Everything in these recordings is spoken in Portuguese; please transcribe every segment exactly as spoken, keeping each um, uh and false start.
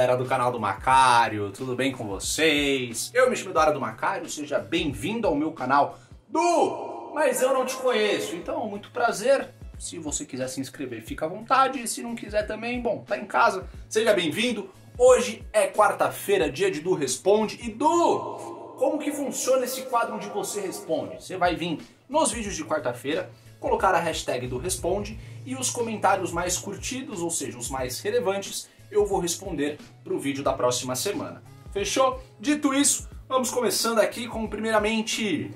galera do canal do Macário, tudo bem com vocês? Eu me chamo Eduardo do Macário, seja bem-vindo ao meu canal do Mas Eu Não Te Conheço. Então, muito prazer. Se você quiser se inscrever, fica à vontade. Se não quiser também, bom, tá em casa. Seja bem-vindo. Hoje é quarta-feira, dia de Du Responde. E Du, como que funciona esse quadro onde você responde? Você vai vir nos vídeos de quarta-feira, colocar a hashtag do Responde e os comentários mais curtidos, ou seja, os mais relevantes, eu vou responder para o vídeo da próxima semana. Fechou? Dito isso, vamos começando aqui com, primeiramente,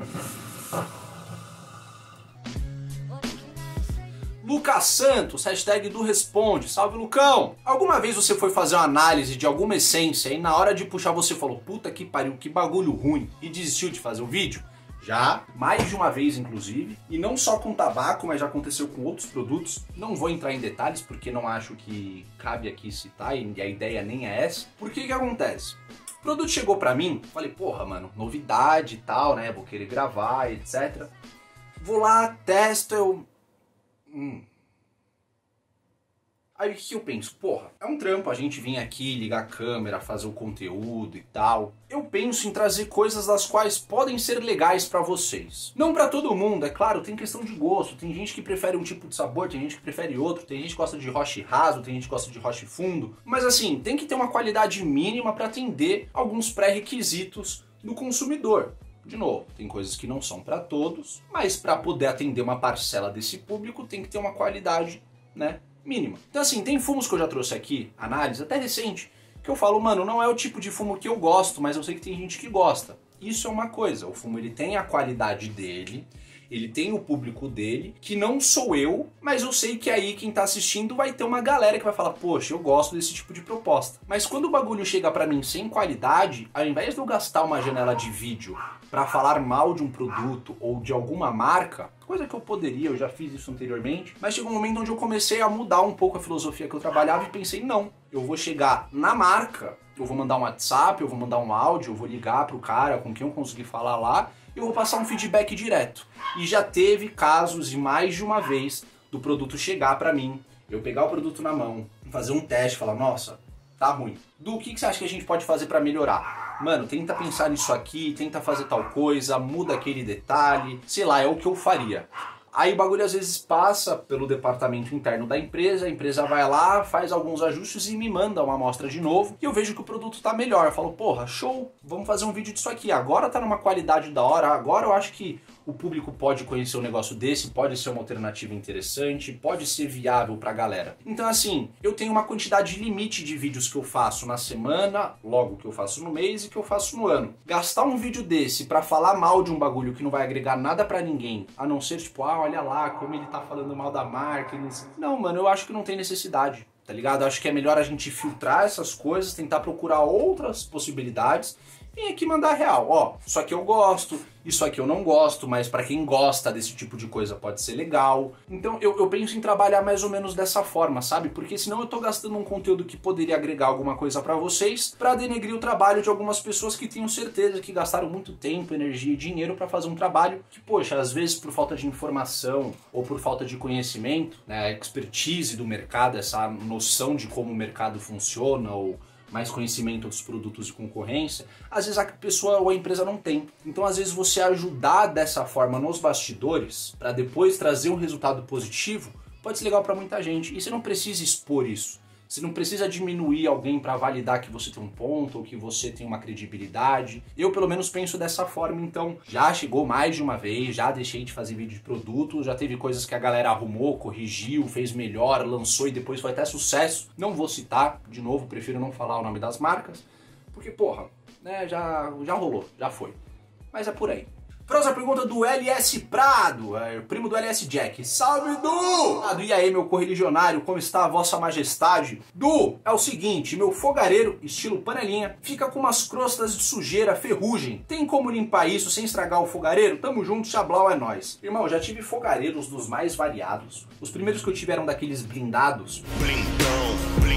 Lucas Santos, hashtag do Responde. Salve, Lucão! Alguma vez você foi fazer uma análise de alguma essência e na hora de puxar você falou, puta que pariu, que bagulho ruim, e desistiu de fazer o vídeo? Já, mais de uma vez inclusive, e não só com tabaco, mas já aconteceu com outros produtos. Não vou entrar em detalhes porque não acho que cabe aqui citar e a ideia nem é essa. Por que que acontece? O produto chegou pra mim, falei, porra, mano, novidade e tal, né, vou querer gravar, etcétera. Vou lá, testo, eu... Hum... Aí o que eu penso? Porra, é um trampo a gente vir aqui, ligar a câmera, fazer o conteúdo e tal. Eu penso em trazer coisas das quais podem ser legais pra vocês. Não pra todo mundo, é claro, tem questão de gosto. Tem gente que prefere um tipo de sabor, tem gente que prefere outro, tem gente que gosta de roche raso, tem gente que gosta de roche fundo. Mas assim, tem que ter uma qualidade mínima pra atender alguns pré-requisitos do consumidor. De novo, tem coisas que não são pra todos, mas pra poder atender uma parcela desse público tem que ter uma qualidade, né, mínima. Então assim, tem fumos que eu já trouxe aqui, análise até recente, que eu falo, mano, não é o tipo de fumo que eu gosto, mas eu sei que tem gente que gosta. Isso é uma coisa, o fumo ele tem a qualidade dele, ele tem o público dele, que não sou eu, mas eu sei que aí quem tá assistindo vai ter uma galera que vai falar, poxa, eu gosto desse tipo de proposta. Mas quando o bagulho chega pra mim sem qualidade, ao invés de eu gastar uma janela de vídeo pra falar mal de um produto ou de alguma marca, coisa que eu poderia, eu já fiz isso anteriormente, mas chegou um momento onde eu comecei a mudar um pouco a filosofia que eu trabalhava e pensei, não, eu vou chegar na marca, eu vou mandar um WhatsApp, eu vou mandar um áudio, eu vou ligar pro cara com quem eu conseguir falar lá, e eu vou passar um feedback direto. E já teve casos de mais de uma vez do produto chegar pra mim, eu pegar o produto na mão, fazer um teste, falar, nossa, tá ruim. Du, o que você acha que a gente pode fazer pra melhorar? Mano, tenta pensar nisso aqui, tenta fazer tal coisa, muda aquele detalhe, sei lá, é o que eu faria. Aí o bagulho às vezes passa pelo departamento interno da empresa, a empresa vai lá, faz alguns ajustes e me manda uma amostra de novo, e eu vejo que o produto tá melhor. Eu falo, porra, show, vamos fazer um vídeo disso aqui, agora tá numa qualidade da hora, agora eu acho que o público pode conhecer um negócio desse, pode ser uma alternativa interessante, pode ser viável pra galera. Então assim, eu tenho uma quantidade limite de vídeos que eu faço na semana, logo que eu faço no mês e que eu faço no ano. Gastar um vídeo desse pra falar mal de um bagulho que não vai agregar nada pra ninguém, a não ser tipo, ah, olha lá como ele tá falando mal da marca. Não, mano, eu acho que não tem necessidade, tá ligado? Eu acho que é melhor a gente filtrar essas coisas, tentar procurar outras possibilidades. Vem aqui mandar real, ó, isso aqui eu gosto, isso aqui eu não gosto, mas pra quem gosta desse tipo de coisa pode ser legal. Então eu, eu penso em trabalhar mais ou menos dessa forma, sabe? Porque senão eu tô gastando um conteúdo que poderia agregar alguma coisa pra vocês, pra denegrir o trabalho de algumas pessoas que tenho certeza que gastaram muito tempo, energia e dinheiro pra fazer um trabalho que, poxa, às vezes por falta de informação ou por falta de conhecimento, né, a expertise do mercado, essa noção de como o mercado funciona ou mais conhecimento dos produtos de concorrência, às vezes a pessoa ou a empresa não tem. Então às vezes você ajudar dessa forma nos bastidores, para depois trazer um resultado positivo, pode ser legal para muita gente. E você não precisa expor isso. Você não precisa diminuir alguém para validar que você tem um ponto ou que você tem uma credibilidade. Eu pelo menos penso dessa forma, então já chegou mais de uma vez, já deixei de fazer vídeo de produto, já teve coisas que a galera arrumou, corrigiu, fez melhor, lançou e depois foi até sucesso. Não vou citar, de novo, prefiro não falar o nome das marcas, porque porra, né, já, já rolou, já foi. Mas é por aí. Próxima pergunta do L S Prado, é, primo do L S Jack. Salve, Du! E aí, meu correligionário, como está a vossa majestade? Du, é o seguinte, meu fogareiro, estilo panelinha, fica com umas crostas de sujeira, ferrugem. Tem como limpar isso sem estragar o fogareiro? Tamo junto, Xablau é nóis. Irmão, já tive fogareiros dos mais variados. Os primeiros que eu tive eram daqueles blindados. Blindão, blim,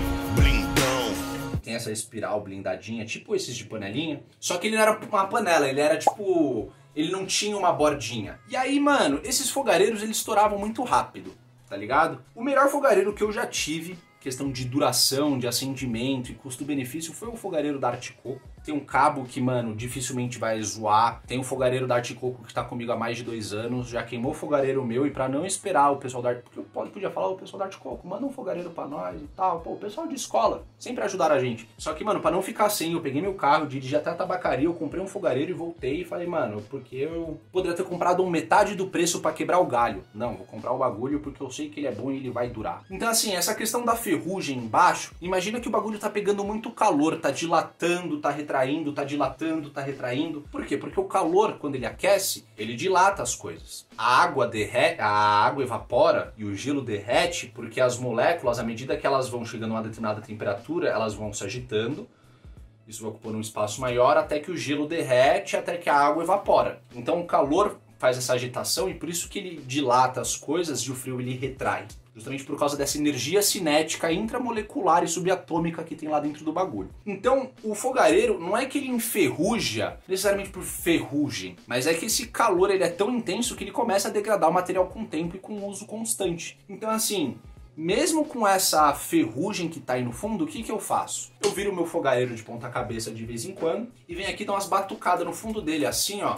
blindão. Tem essa espiral blindadinha, tipo esses de panelinha. Só que ele não era uma panela, ele era tipo... Ele não tinha uma bordinha. E aí, mano, esses fogareiros, eles estouravam muito rápido, tá ligado? O melhor fogareiro que eu já tive, questão de duração, de acendimento e custo-benefício foi o fogareiro da Arte Coco. Tem um cabo que, mano, dificilmente vai zoar. Tem um fogareiro da Arte Coco que tá comigo há mais de dois anos. Já queimou o fogareiro meu e pra não esperar o pessoal da Arte... Porque eu podia falar, o pessoal da Arte Coco, manda um fogareiro pra nós e tal. Pô, o pessoal de escola sempre ajudaram a gente. Só que, mano, pra não ficar sem, eu peguei meu carro, dirigi até a tabacaria, eu comprei um fogareiro e voltei e falei, mano, porque eu poderia ter comprado um metade do preço pra quebrar o galho. Não, vou comprar o bagulho porque eu sei que ele é bom e ele vai durar. Então, assim, essa questão da ferrugem embaixo, imagina que o bagulho tá pegando muito calor, tá dilatando, tá retraindo, tá dilatando, tá retraindo. Por quê? Porque o calor, quando ele aquece, ele dilata as coisas. A água derrete, a água evapora e o gelo derrete porque as moléculas, à medida que elas vão chegando a uma determinada temperatura, elas vão se agitando. Isso vai ocupando um espaço maior até que o gelo derrete, até que a água evapora. Então o calor faz essa agitação e por isso que ele dilata as coisas e o frio ele retrai. Justamente por causa dessa energia cinética intramolecular e subatômica que tem lá dentro do bagulho. Então, o fogareiro não é que ele enferruja necessariamente por ferrugem, mas é que esse calor ele é tão intenso que ele começa a degradar o material com o tempo e com uso constante. Então, assim, mesmo com essa ferrugem que tá aí no fundo, o que que eu faço? Eu viro o meu fogareiro de ponta cabeça de vez em quando e venho aqui dar umas batucadas no fundo dele, assim, ó,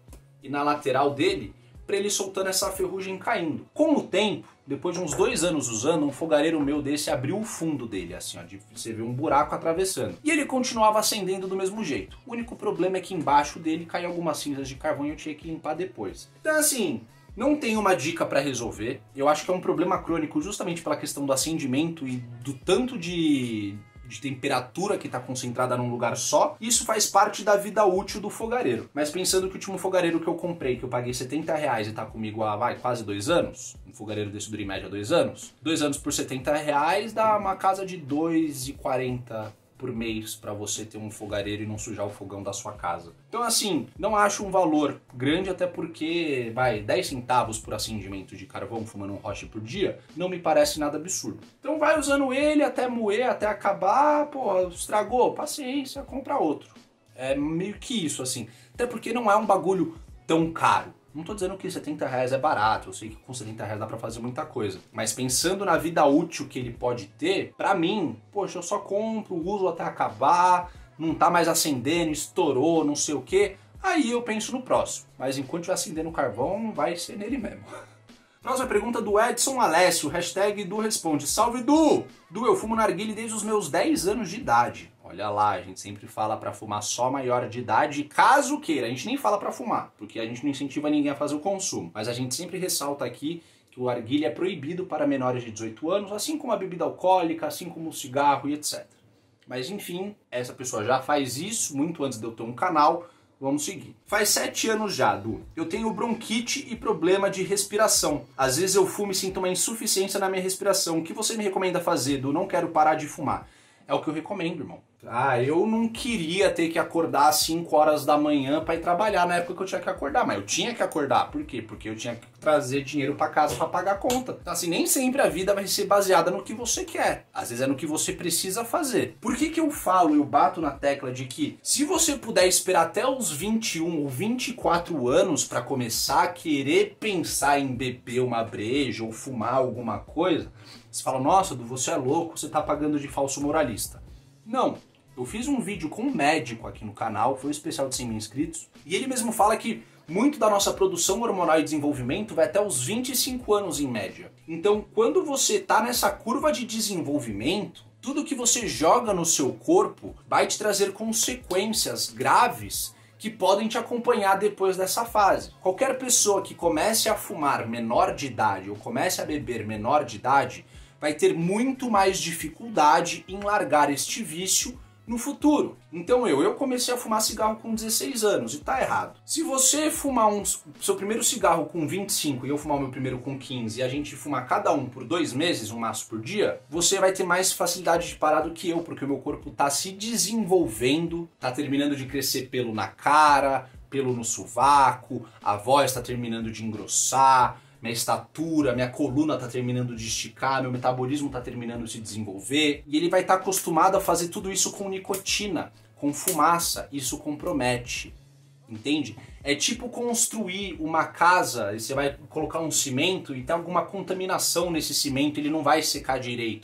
e na lateral dele, para ele soltando essa ferrugem caindo. Com o tempo, depois de uns dois anos usando, um fogareiro meu desse abriu o fundo dele, assim, ó, de você vê um buraco atravessando. E ele continuava acendendo do mesmo jeito. O único problema é que embaixo dele caiu algumas cinzas de carvão e eu tinha que limpar depois. Então, assim, não tem uma dica para resolver. Eu acho que é um problema crônico justamente pela questão do acendimento e do tanto de... de temperatura que está concentrada num lugar só, isso faz parte da vida útil do fogareiro. Mas pensando que o último fogareiro que eu comprei, que eu paguei setenta reais e está comigo há vai, quase dois anos, um fogareiro desse dura em média dois anos, dois anos por setenta reais dá uma casa de dois reais e quarenta centavos por mês para você ter um fogareiro e não sujar o fogão da sua casa. Então, assim, não acho um valor grande, até porque, vai, dez centavos por acendimento de carvão fumando um roche por dia, não me parece nada absurdo. Então vai usando ele até moer, até acabar, pô, estragou, paciência, compra outro. É meio que isso, assim. Até porque não é um bagulho tão caro. Não tô dizendo que setenta reais é barato, eu sei que com setenta reais dá pra fazer muita coisa. Mas pensando na vida útil que ele pode ter, pra mim, poxa, eu só compro, uso até acabar, não tá mais acendendo, estourou, não sei o que. Aí eu penso no próximo. Mas enquanto eu acendendo o carvão, vai ser nele mesmo. Próxima pergunta do Edson Alessio, hashtag Du Responde. Salve Du! Du, eu fumo narguilé desde os meus dez anos de idade. Olha lá, a gente sempre fala pra fumar só maior de idade, caso queira. A gente nem fala pra fumar, porque a gente não incentiva ninguém a fazer o consumo. Mas a gente sempre ressalta aqui que o narguilé é proibido para menores de dezoito anos, assim como a bebida alcoólica, assim como o cigarro e etcétera. Mas enfim, essa pessoa já faz isso muito antes de eu ter um canal. Vamos seguir. Faz sete anos já, Du. Eu tenho bronquite e problema de respiração. Às vezes eu fumo e sinto uma insuficiência na minha respiração. O que você me recomenda fazer, Du? Não quero parar de fumar. É o que eu recomendo, irmão. Ah, eu não queria ter que acordar às cinco horas da manhã para ir trabalhar na época que eu tinha que acordar, mas eu tinha que acordar. Por quê? Porque eu tinha que trazer dinheiro para casa para pagar a conta. Então, assim, nem sempre a vida vai ser baseada no que você quer. Às vezes é no que você precisa fazer. Por que que eu falo, eu bato na tecla de que se você puder esperar até os vinte e um ou vinte e quatro anos para começar a querer pensar em beber uma breja ou fumar alguma coisa, você fala, nossa, Du, você é louco, você tá pagando de falso moralista. Não. Eu fiz um vídeo com um médico aqui no canal, foi um especial de cem mil inscritos, e ele mesmo fala que muito da nossa produção hormonal e desenvolvimento vai até os vinte e cinco anos em média. Então, quando você tá nessa curva de desenvolvimento, tudo que você joga no seu corpo vai te trazer consequências graves que podem te acompanhar depois dessa fase. Qualquer pessoa que comece a fumar menor de idade ou comece a beber menor de idade vai ter muito mais dificuldade em largar este vício no futuro. Então eu, eu comecei a fumar cigarro com dezesseis anos e tá errado. Se você fumar um, seu primeiro cigarro com vinte e cinco e eu fumar o meu primeiro com quinze e a gente fumar cada um por dois meses, um maço por dia, você vai ter mais facilidade de parar do que eu, porque o meu corpo tá se desenvolvendo, tá terminando de crescer pelo na cara, pelo no sovaco, a voz tá terminando de engrossar, minha estatura, minha coluna está terminando de esticar, meu metabolismo está terminando de se desenvolver. E ele vai estar tá acostumado a fazer tudo isso com nicotina, com fumaça. Isso compromete, entende? É tipo construir uma casa, e você vai colocar um cimento e tem alguma contaminação nesse cimento, ele não vai secar direito.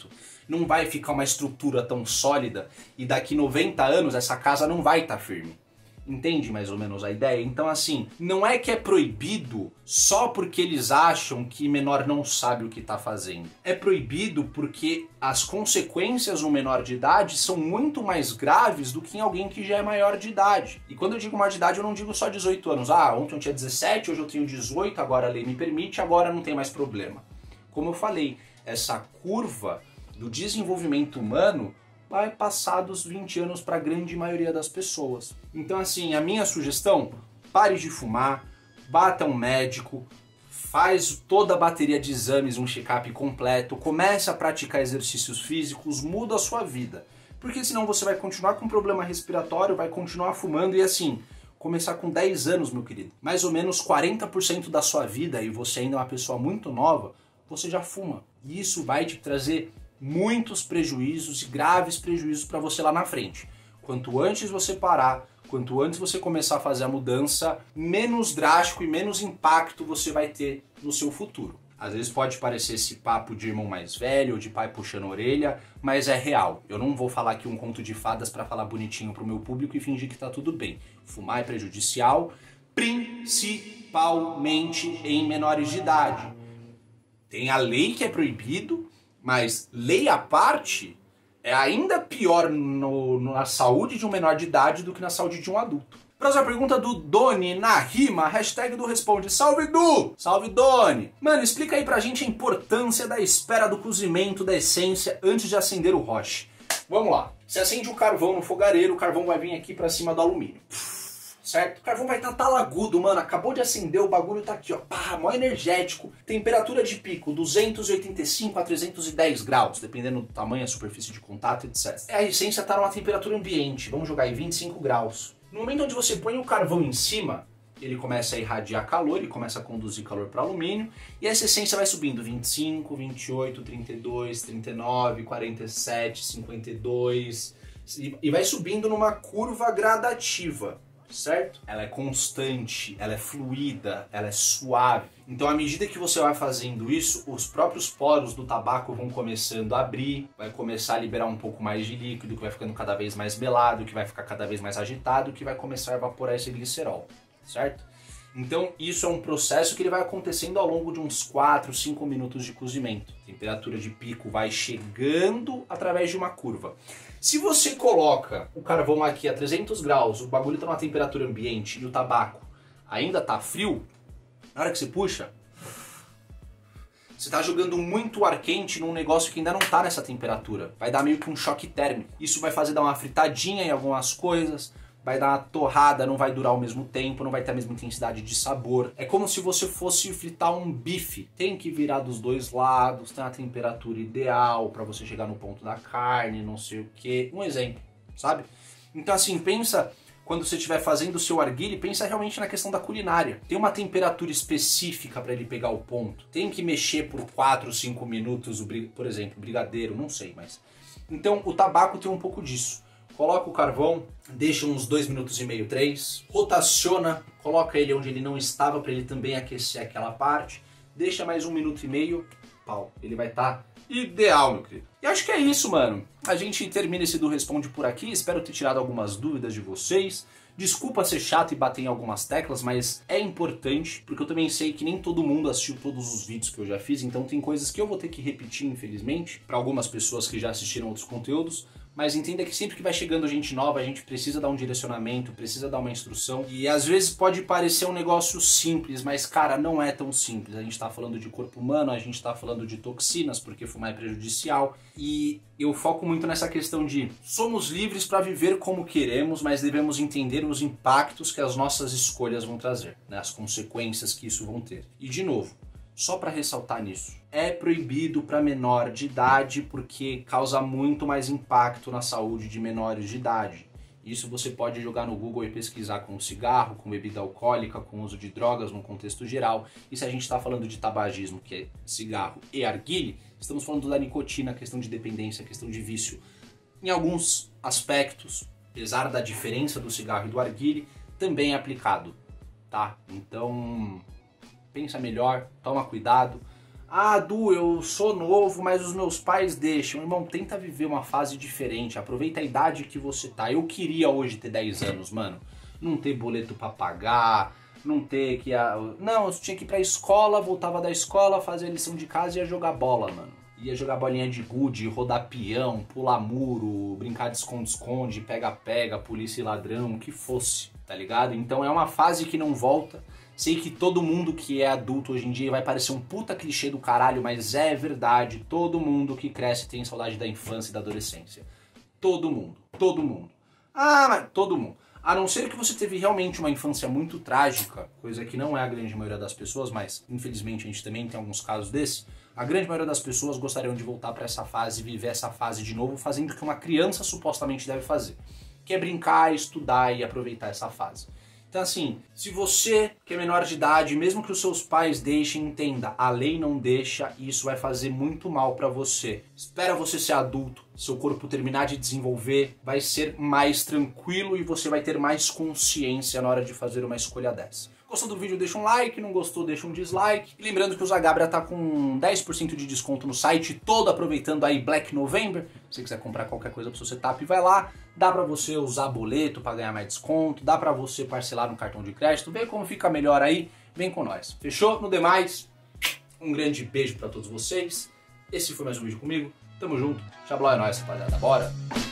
não vai ficar uma estrutura tão sólida e daqui noventa anos essa casa não vai estar firme. Entende mais ou menos a ideia? Então assim, não é que é proibido só porque eles acham que menor não sabe o que está fazendo. É proibido porque as consequências no menor de idade são muito mais graves do que em alguém que já é maior de idade. E quando eu digo maior de idade eu não digo só dezoito anos. Ah, ontem eu tinha dezessete, hoje eu tenho dezoito, agora a lei me permite, agora não tem mais problema. Como eu falei, essa curva do desenvolvimento humano vai passar dos vinte anos para a grande maioria das pessoas. Então assim, a minha sugestão, pare de fumar, bata um médico, faz toda a bateria de exames, um check-up completo, comece a praticar exercícios físicos, muda a sua vida. Porque senão você vai continuar com problema respiratório, vai continuar fumando e assim, começar com dez anos, meu querido, mais ou menos quarenta por cento da sua vida, e você ainda é uma pessoa muito nova, você já fuma. E isso vai te trazer muitos prejuízos e graves prejuízos para você lá na frente. Quanto antes você parar, quanto antes você começar a fazer a mudança, menos drástico e menos impacto você vai ter no seu futuro. Às vezes pode parecer esse papo de irmão mais velho ou de pai puxando a orelha, mas é real. Eu não vou falar aqui um conto de fadas para falar bonitinho pro meu público e fingir que tá tudo bem. Fumar é prejudicial, principalmente em menores de idade. Tem a lei que é proibido, mas lei à parte é ainda pior no, na saúde de um menor de idade do que na saúde de um adulto. Próxima pergunta do Doni na rima, hashtag do responde. Salve Du! Salve Doni! Mano, explica aí pra gente a importância da espera do cozimento da essência antes de acender o roche. Vamos lá. Você acende o carvão no fogareiro, o carvão vai vir aqui pra cima do alumínio. Certo? O carvão vai estar talagudo, mano. Acabou de acender, o bagulho tá aqui, ó. Pá, mó energético. Temperatura de pico, duzentos e oitenta e cinco a trezentos e dez graus, dependendo do tamanho, a superfície de contato, etcétera. A essência tá numa temperatura ambiente, vamos jogar aí vinte e cinco graus. No momento onde você põe o carvão em cima, ele começa a irradiar calor e começa a conduzir calor para o alumínio. E essa essência vai subindo vinte e cinco, vinte e oito, trinta e dois, trinta e nove, quarenta e sete, cinquenta e dois. E vai subindo numa curva gradativa. Certo? Ela é constante, ela é fluida, ela é suave. Então à medida que você vai fazendo isso, os próprios poros do tabaco vão começando a abrir, vai começar a liberar um pouco mais de líquido, que vai ficando cada vez mais melado, que vai ficar cada vez mais agitado, que vai começar a evaporar esse glicerol, certo? Então isso é um processo que ele vai acontecendo ao longo de uns quatro, cinco minutos de cozimento. A temperatura de pico vai chegando através de uma curva. Se você coloca o carvão aqui a trezentos graus, o bagulho está numa temperatura ambiente e o tabaco ainda está frio, na hora que você puxa, você está jogando muito ar quente num negócio que ainda não está nessa temperatura. Vai dar meio que um choque térmico. Isso vai fazer dar uma fritadinha em algumas coisas, vai dar uma torrada, não vai durar ao mesmo tempo, não vai ter a mesma intensidade de sabor. É como se você fosse fritar um bife. Tem que virar dos dois lados, tem a temperatura ideal para você chegar no ponto da carne, não sei o que. Um exemplo, sabe? Então assim, pensa, quando você estiver fazendo o seu arguile, pensa realmente na questão da culinária. Tem uma temperatura específica para ele pegar o ponto. Tem que mexer por quatro, cinco minutos, por exemplo, o brigadeiro, não sei, mas... Então o tabaco tem um pouco disso. Coloca o carvão, deixa uns dois minutos e meio, três, rotaciona, coloca ele onde ele não estava para ele também aquecer aquela parte, deixa mais um minuto e meio, pau, ele vai estar ideal, meu querido. E acho que é isso, mano. A gente termina esse do Responde por aqui, espero ter tirado algumas dúvidas de vocês. Desculpa ser chato e bater em algumas teclas, mas é importante, porque eu também sei que nem todo mundo assistiu todos os vídeos que eu já fiz, então tem coisas que eu vou ter que repetir, infelizmente, para algumas pessoas que já assistiram outros conteúdos. Mas entenda que sempre que vai chegando gente nova, a gente precisa dar um direcionamento, precisa dar uma instrução. E às vezes pode parecer um negócio simples, mas cara, não é tão simples. A gente está falando de corpo humano, a gente está falando de toxinas, porque fumar é prejudicial. E eu foco muito nessa questão de somos livres para viver como queremos, mas devemos entender os impactos que as nossas escolhas vão trazer, né? As consequências que isso vão ter. E de novo, só para ressaltar nisso, é proibido para menor de idade porque causa muito mais impacto na saúde de menores de idade. Isso você pode jogar no Google e pesquisar com cigarro, com bebida alcoólica, com uso de drogas no contexto geral. E se a gente está falando de tabagismo, que é cigarro e arguile, estamos falando da nicotina, questão de dependência, questão de vício. Em alguns aspectos, apesar da diferença do cigarro e do arguile, também é aplicado, tá? Então... pensa melhor, toma cuidado. Ah, Du, eu sou novo, mas os meus pais deixam. Irmão, tenta viver uma fase diferente, aproveita a idade que você tá. Eu queria hoje ter dez anos, mano. Não ter boleto pra pagar, não ter que... Não, eu tinha que ir pra escola, voltava da escola, fazia a lição de casa e ia jogar bola, mano. Ia jogar bolinha de gude, rodar peão, pular muro, brincar de esconde-esconde, pega-pega, polícia e ladrão, o que fosse, tá ligado? Então é uma fase que não volta. Sei que todo mundo que é adulto hoje em dia vai parecer um puta clichê do caralho, mas é verdade. Todo mundo que cresce tem saudade da infância e da adolescência. Todo mundo. Todo mundo. Ah, mas todo mundo. A não ser que você teve realmente uma infância muito trágica, coisa que não é a grande maioria das pessoas, mas infelizmente a gente também tem alguns casos desses. A grande maioria das pessoas gostariam de voltar para essa fase, viver essa fase de novo, fazendo o que uma criança supostamente deve fazer. Que é brincar, estudar e aproveitar essa fase. Então assim, se você que é menor de idade, mesmo que os seus pais deixem, entenda, a lei não deixa e isso vai fazer muito mal pra você. Espera você ser adulto, seu corpo terminar de desenvolver, vai ser mais tranquilo e você vai ter mais consciência na hora de fazer uma escolha dessa. Gostou do vídeo, deixa um like, não gostou, deixa um dislike. E lembrando que o Zagabria tá com dez por cento de desconto no site todo, aproveitando aí Black November. Se você quiser comprar qualquer coisa pro seu setup, vai lá. Dá pra você usar boleto pra ganhar mais desconto, dá pra você parcelar no cartão de crédito. Vê como fica melhor aí, vem com nós. Fechou? No demais, um grande beijo pra todos vocês. Esse foi mais um vídeo comigo. Tamo junto. Xablau é nóis, rapaziada. Bora!